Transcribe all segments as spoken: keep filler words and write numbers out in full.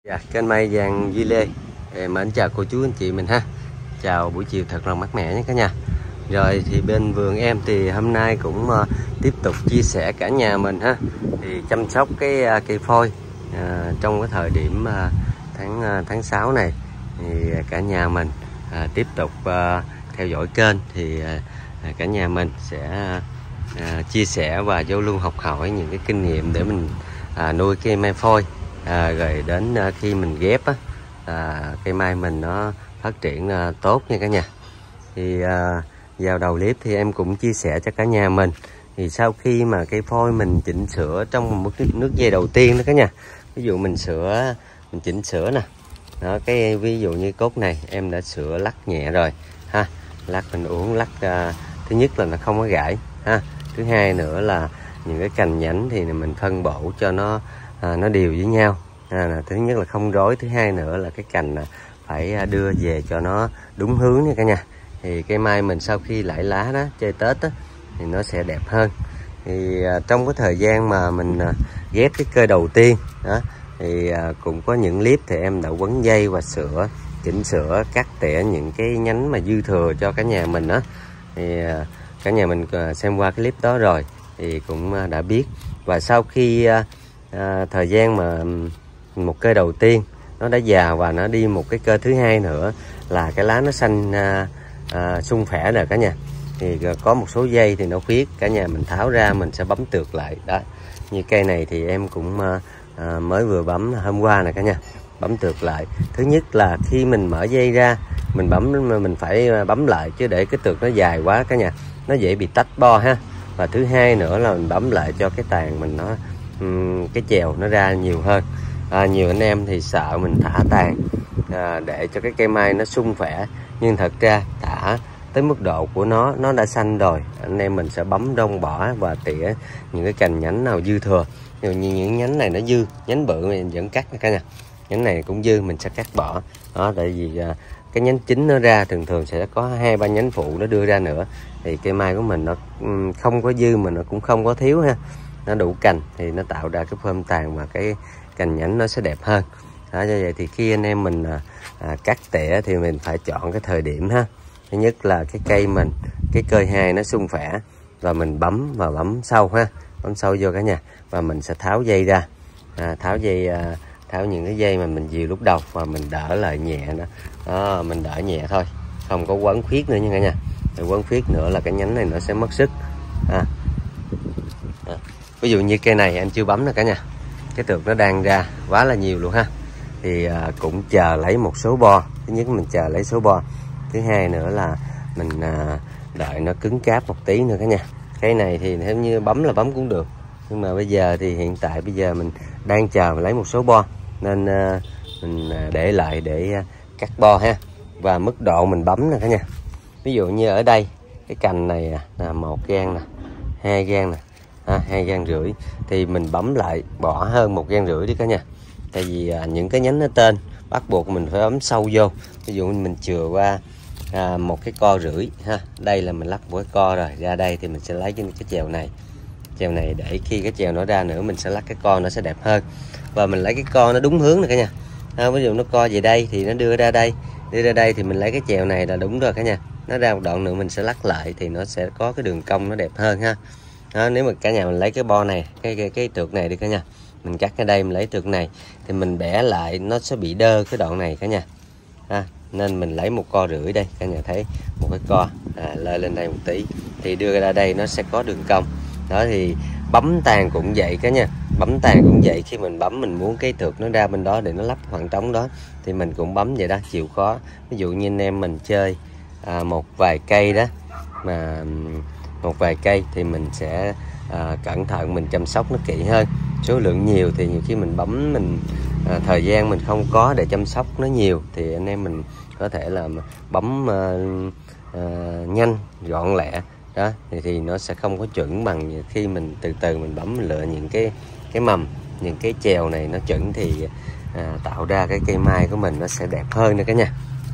Dạ, kênh Mai Vàng Duy Lê. Mến chào cô chú anh chị mình ha. Chào buổi chiều thật là mát mẻ nhé cả nhà. Rồi thì bên vườn em thì hôm nay cũng uh, tiếp tục chia sẻ cả nhà mình ha. Thì chăm sóc cái uh, cây phôi uh, trong cái thời điểm uh, tháng uh, tháng sáu này thì cả nhà mình uh, tiếp tục uh, theo dõi kênh thì uh, cả nhà mình sẽ uh, chia sẻ và giao lưu học hỏi những cái kinh nghiệm để mình uh, nuôi cây mai phôi. À, rồi đến à, khi mình ghép á, à, cây mai mình nó phát triển à, tốt nha cả nhà. Thì à, vào đầu clip thì em cũng chia sẻ cho cả nhà mình thì sau khi mà cây phôi mình chỉnh sửa trong một nước, nước dây đầu tiên đó cả nhà, ví dụ mình sửa mình chỉnh sửa nè đó, cái ví dụ như cốt này em đã sửa lắc nhẹ rồi ha, lắc mình uống lắc à, thứ nhất là nó không có gãy ha, thứ hai nữa là những cái cành nhánh thì mình phân bổ cho nó À, nó đều với nhau. À, là thứ nhất là không rối, thứ hai nữa là cái cành à, phải đưa về cho nó đúng hướng nha cả nhà. Thì cây mai mình sau khi lãi lá đó chơi Tết đó, thì nó sẽ đẹp hơn. Thì à, trong cái thời gian mà mình à, ghép cái cây đầu tiên đó thì à, cũng có những clip thì em đã quấn dây và sửa chỉnh sửa cắt tỉa những cái nhánh mà dư thừa cho cả nhà mình đó. Thì à, cả nhà mình à, xem qua cái clip đó rồi thì cũng à, đã biết. Và sau khi à, À, thời gian mà một cây đầu tiên nó đã già và nó đi một cái cây thứ hai nữa là cái lá nó xanh à, à, sung khỏe rồi cả nhà. Thì có một số dây thì nó khuyết, cả nhà mình tháo ra mình sẽ bấm tược lại đó. Như cây này thì em cũng à, à, mới vừa bấm hôm qua nè cả nhà, bấm tược lại. Thứ nhất là khi mình mở dây ra mình bấm mình phải bấm lại, chứ để cái tược nó dài quá cả nhà nó dễ bị tách bo ha. Và thứ hai nữa là mình bấm lại cho cái tàn mình nó cái chèo nó ra nhiều hơn. À, nhiều anh em thì sợ mình thả tàn à, để cho cái cây mai nó sung khỏe, nhưng thật ra thả tới mức độ của nó nó đã xanh rồi, anh em mình sẽ bấm đông bỏ và tỉa những cái cành nhánh nào dư thừa. Nhiều như những nhánh này nó dư, nhánh bự mình vẫn cắt cả nhà, nhánh này cũng dư mình sẽ cắt bỏ đó, tại vì à, cái nhánh chính nó ra thường thường sẽ có hai ba nhánh phụ nó đưa ra nữa, thì cây mai của mình nó không có dư mà nó cũng không có thiếu ha, nó đủ cành thì nó tạo ra cái phơm tàn và cái cành nhánh nó sẽ đẹp hơn đó. Như vậy thì khi anh em mình à, à, cắt tỉa thì mình phải chọn cái thời điểm ha. Thứ nhất là cái cây mình cái cơ hai nó sung khỏe và mình bấm và bấm sâu ha, bấm sâu vô cả nhà, và mình sẽ tháo dây ra, à, tháo dây à, tháo những cái dây mà mình dìu lúc đầu và mình đỡ lại nhẹ đó, đó mình đỡ nhẹ thôi, không có quấn khuyết nữa nha cả nhà. Rồi quấn khuyết nữa là cái nhánh này nó sẽ mất sức à. À. Ví dụ như cây này anh chưa bấm nè cả nhà, cái tược nó đang ra quá là nhiều luôn ha. Thì à, cũng chờ lấy một số bo. Thứ nhất mình chờ lấy số bo, thứ hai nữa là mình à, đợi nó cứng cáp một tí nữa cả nhà. Cây này thì theo như bấm là bấm cũng được, nhưng mà bây giờ thì hiện tại bây giờ mình đang chờ lấy một số bo nên à, mình để lại để à, cắt bo ha. Và mức độ mình bấm nè cả nhà, ví dụ như ở đây cái cành này là một gang nè, hai gang nè, à, hai gang rưỡi thì mình bấm lại bỏ hơn một gang rưỡi đi cả nhà. Tại vì à, những cái nhánh nó tên bắt buộc mình phải bấm sâu vô. Ví dụ mình chừa qua à, một cái co rưỡi ha, đây là mình lắp một cái co rồi, ra đây thì mình sẽ lấy cái, cái chèo này chèo này để khi cái chèo nó ra nữa mình sẽ lắc cái co nó sẽ đẹp hơn. Và mình lấy cái co nó đúng hướng này cả nhà à, ví dụ nó co về đây thì nó đưa ra đây, đưa ra đây thì mình lấy cái chèo này là đúng rồi cả nhà. Nó ra một đoạn nữa mình sẽ lắc lại thì nó sẽ có cái đường cong nó đẹp hơn ha. Đó, nếu mà cả nhà mình lấy cái bo này, cái cái, cái tược này đi cả nhà, mình cắt cái đây mình lấy tược này thì mình bẻ lại nó sẽ bị đơ cái đoạn này cả nhà à, nên mình lấy một co rưỡi đây cả nhà thấy một cái co à, lơi lên đây một tí thì đưa ra đây nó sẽ có đường cong đó. Thì bấm tàn cũng vậy cả nhà, bấm tàn cũng vậy, khi mình bấm mình muốn cái tược nó ra bên đó để nó lắp khoảng trống đó thì mình cũng bấm vậy đó, chịu khó. Ví dụ như anh em mình chơi à, một vài cây đó mà một vài cây thì mình sẽ à, cẩn thận mình chăm sóc nó kỹ hơn. Số lượng nhiều thì nhiều khi mình bấm mình à, thời gian mình không có để chăm sóc nó nhiều thì anh em mình có thể là bấm à, à, nhanh gọn lẹ đó thì, thì nó sẽ không có chuẩn bằng khi mình từ từ mình bấm mình lựa những cái cái mầm, những cái chèo này nó chuẩn thì à, tạo ra cái cây mai của mình nó sẽ đẹp hơn nữa cả nhà.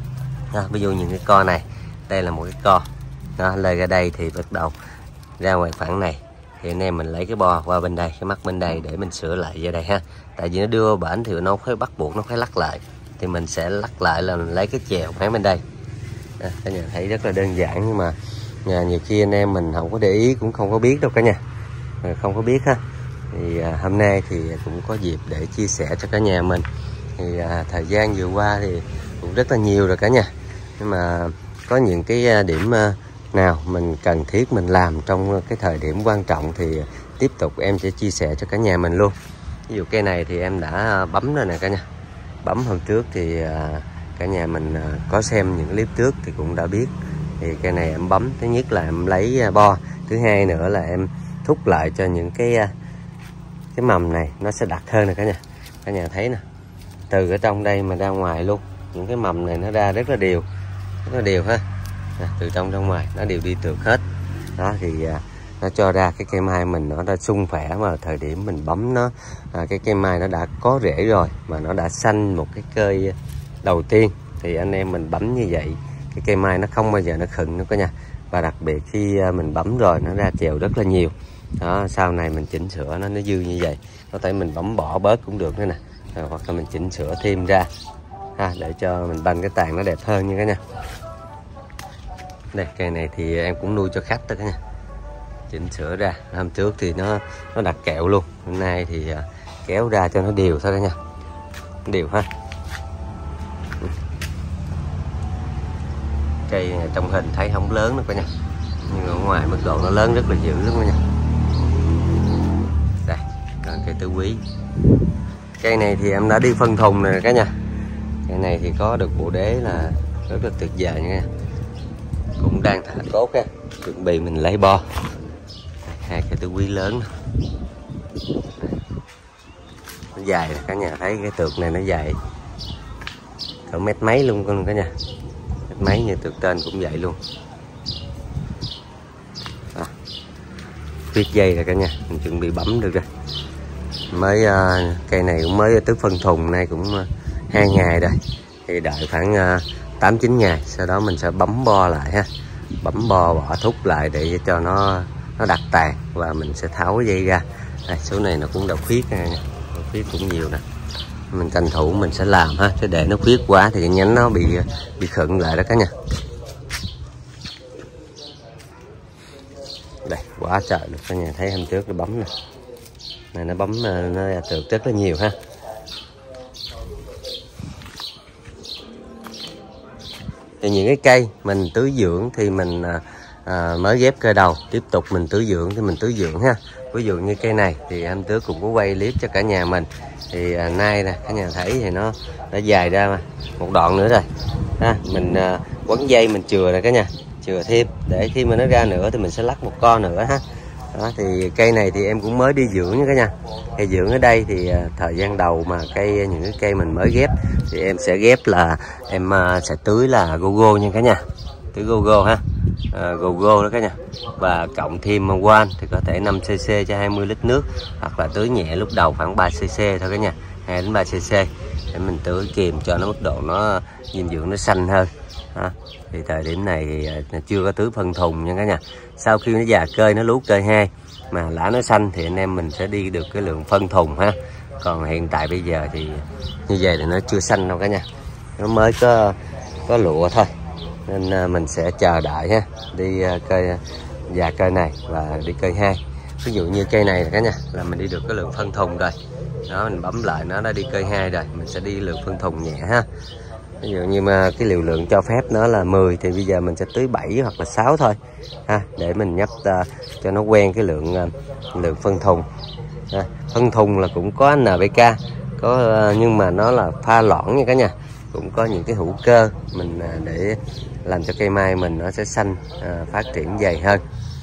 À, ví dụ những cái co này, đây là một cái co đó, lời ra đây thì bắt đầu ra ngoài khoảng này thì anh em mình lấy cái bo qua bên đây, cái mắt bên đây để mình sửa lại ra đây ha. Tại vì nó đưa bển thì nó phải bắt buộc nó phải lắc lại, thì mình sẽ lắc lại là mình lấy cái chèo bán bên đây. À, cả nhà thấy rất là đơn giản, nhưng mà nhà nhiều khi anh em mình không có để ý cũng không có biết đâu cả nhà, không có biết ha. Thì à, hôm nay thì cũng có dịp để chia sẻ cho cả nhà mình. Thì à, thời gian vừa qua thì cũng rất là nhiều rồi cả nhà, nhưng mà có những cái điểm nào mình cần thiết mình làm trong cái thời điểm quan trọng thì tiếp tục em sẽ chia sẻ cho cả nhà mình luôn. Ví dụ cây này thì em đã bấm rồi nè cả nhà, bấm hôm trước thì cả nhà mình có xem những clip trước thì cũng đã biết. Thì cây này em bấm, thứ nhất là em lấy bo, thứ hai nữa là em thúc lại cho những cái cái mầm này nó sẽ đặc hơn nè cả nhà. Cả nhà thấy nè, từ ở trong đây mà ra ngoài luôn, những cái mầm này nó ra rất là đều, rất là đều ha. À, từ trong ra ngoài nó đều đi được hết. Đó thì à, nó cho ra cái cây mai mình nó đã sung khỏe, mà thời điểm mình bấm nó à, cái cây mai nó đã có rễ rồi, mà nó đã xanh một cái cây đầu tiên, thì anh em mình bấm như vậy cái cây mai nó không bao giờ nó khựng nữa cả nhà. Và đặc biệt khi à, mình bấm rồi nó ra chèo rất là nhiều. Đó, sau này mình chỉnh sửa nó nó dư như vậy, có thể mình bấm bỏ bớt cũng được nữa nè, à, hoặc là mình chỉnh sửa thêm ra ha, để cho mình banh cái tàn nó đẹp hơn nha cả nhà. Đây cây này thì em cũng nuôi cho khách đó cả nhà, chỉnh sửa ra. Hôm trước thì nó nó đặt kẹo luôn, hôm nay thì uh, kéo ra cho nó đều thôi cả nhà, đều ha. Cây này trong hình thấy không lớn nữa cả nhà, nhưng ở ngoài mức độ nó lớn rất là dữ lắm cả nhà. Đây còn cây tứ quý, cây này thì em đã đi phân thùng nè cả nhà. Cây này thì có được bộ đế là rất là tuyệt vời nha, cũng đang thả cốt á, chuẩn bị mình lấy bo. Hai cây tứ quý lớn nó dài nè cả nhà, thấy cái tược này nó dài cỡ mét mấy luôn con cả nhà, mét mấy như tược trên cũng vậy luôn. À, viết dây rồi cả nhà, mình chuẩn bị bấm được rồi. Mới uh, cây này cũng mới tứ phân thùng, nay cũng uh, hai ngày rồi, thì đợi khoảng uh, tám chín ngày sau đó mình sẽ bấm bo lại ha, bấm bo bỏ thúc lại để cho nó nó đặt tàn, và mình sẽ tháo cái dây ra. Đây, số này nó cũng đã khuyết nha, khuyết cũng nhiều nè, mình tranh thủ mình sẽ làm ha, chứ để nó khuyết quá thì cái nhánh nó bị bị khựng lại đó cả nhà. Đây quá trời được cả nhà, thấy hôm trước nó bấm nè, này nó bấm nó trượt rất là nhiều ha. Thì những cái cây mình tưới dưỡng thì mình à, mới ghép cây đầu, tiếp tục mình tưới dưỡng thì mình tưới dưỡng ha. Ví dụ như cây này thì em tưới cũng có quay clip cho cả nhà mình. Thì à, nay nè cả nhà thấy thì nó đã dài ra mà một đoạn nữa rồi ha. Mình à, quấn dây mình chừa rồi cả nhà, chừa thêm để khi mà nó ra nữa thì mình sẽ lắc một con nữa ha. Đó, thì cây này thì em cũng mới đi dưỡng nha cả nhà. Cây dưỡng ở đây thì à, thời gian đầu mà cây những cái cây mình mới ghép thì em sẽ ghép là em à, sẽ tưới là Gogo nha cả nhà, tưới Gogo ha, à, Gogo đó cả nhà, và cộng thêm One thì có thể năm xê xê cho hai mươi lít nước, hoặc là tưới nhẹ lúc đầu khoảng ba xê xê thôi cả nhà, hai đến ba xê xê để mình tưới kìm cho nó mức độ nó dinh dưỡng nó xanh hơn. Đó. Thì thời điểm này thì chưa có tưới phân thùng nha cả nhà. Sau khi nó già cơi, nó lú cơi hai mà lá nó xanh thì anh em mình sẽ đi được cái lượng phân thùng ha. Còn hiện tại bây giờ thì như vậy thì nó chưa xanh đâu cả nhà, nó mới có có lụa thôi, nên mình sẽ chờ đợi ha, đi cơi già cơi này và đi cơi hai. Ví dụ như cây này cả nhà là mình đi được cái lượng phân thùng rồi đó, mình bấm lại nó đã đi cơi hai rồi, mình sẽ đi lượng phân thùng nhẹ ha. Ví dụ như mà cái liều lượng cho phép nó là mười thì bây giờ mình sẽ tưới bảy hoặc là sáu thôi ha, để mình nhấp uh, cho nó quen cái lượng uh, lượng phân thùng ha. Phân thùng là cũng có en pê ca, có uh, nhưng mà nó là pha loãng nha cả nhà, cũng có những cái hữu cơ mình uh, để làm cho cây mai mình nó sẽ xanh, uh, phát triển dày hơn.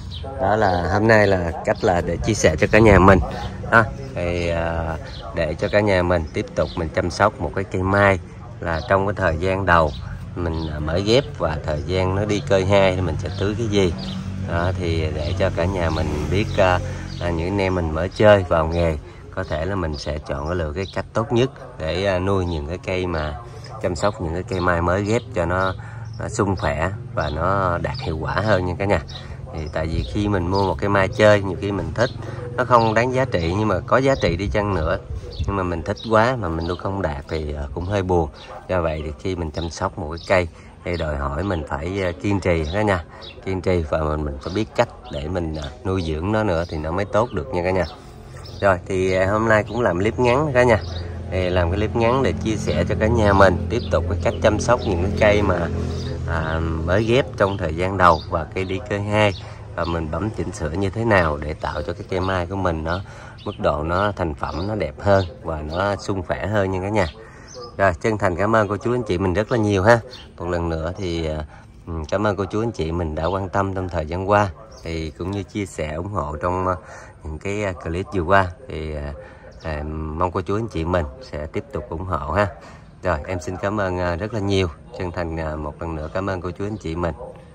Đó là hôm nay là cách là để chia sẻ cho cả nhà mình ha. Thì uh, để cho cả nhà mình tiếp tục mình chăm sóc một cái cây mai là trong cái thời gian đầu mình mới ghép và thời gian nó đi cơi hai thì mình sẽ tưới cái gì. Đó, thì để cho cả nhà mình biết uh, là những anh em mình mới chơi vào nghề có thể là mình sẽ chọn cái lựa cái cách tốt nhất để uh, nuôi những cái cây mà chăm sóc những cái cây mai mới ghép cho nó, nó sung khỏe và nó đạt hiệu quả hơn nha cả nhà. Thì tại vì khi mình mua một cây mai chơi, nhiều khi mình thích, nó không đáng giá trị nhưng mà có giá trị đi chăng nữa, nhưng mà mình thích quá mà mình nuôi không đạt thì cũng hơi buồn. Do vậy thì khi mình chăm sóc một cái cây thì đòi hỏi mình phải kiên trì đó nha, kiên trì và mình mình phải biết cách để mình nuôi dưỡng nó nữa thì nó mới tốt được nha cả nhà. Rồi thì hôm nay cũng làm clip ngắn cả nhà, thì làm cái clip ngắn để chia sẻ cho cả nhà mình tiếp tục cái cách chăm sóc những cái cây mà à, mới ghép trong thời gian đầu và cây đi cây hai, và mình bấm chỉnh sửa như thế nào để tạo cho cái cây mai của mình nó mức độ nó thành phẩm nó đẹp hơn và nó suôn sẻ hơn nha cả nhà. Rồi chân thành cảm ơn cô chú anh chị mình rất là nhiều ha. Một lần nữa thì cảm ơn cô chú anh chị mình đã quan tâm trong thời gian qua, thì cũng như chia sẻ ủng hộ trong những cái clip vừa qua, thì à, mong cô chú anh chị mình sẽ tiếp tục ủng hộ ha. Rồi em xin cảm ơn rất là nhiều, chân thành một lần nữa cảm ơn cô chú anh chị mình.